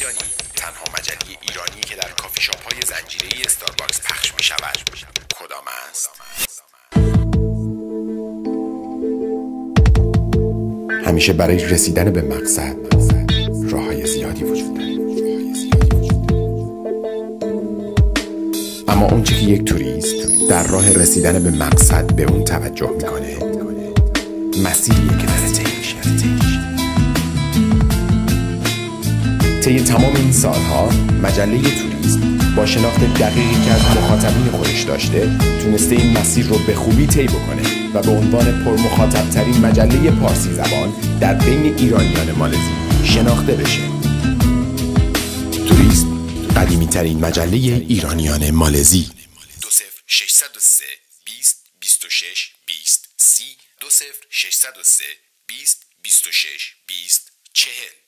میدانید تنها مجله ایرانی که در کافی شاپ های زنجیره‌ای استارباکس پخش می شود کدام است؟ همیشه برای رسیدن به مقصد راه‌های زیادی وجود دارد، اما اون چه که یک توریست در راه رسیدن به مقصد به اون توجه میکنه مسیریه که داره طی میشه. طی تمام این سالها مجله توریست با شناخت دقیقی که از مخاطبین خودش داشته تونسته این مسیر رو به خوبی طی بکنه و به عنوان پرمخاطب ترین مجله پارسی زبان در بین ایرانیان مالزی شناخته بشه. توریست قدیمی ترین مجله ایرانیان مالزی. 20603 20 26 20 30 20603 20 26 20 40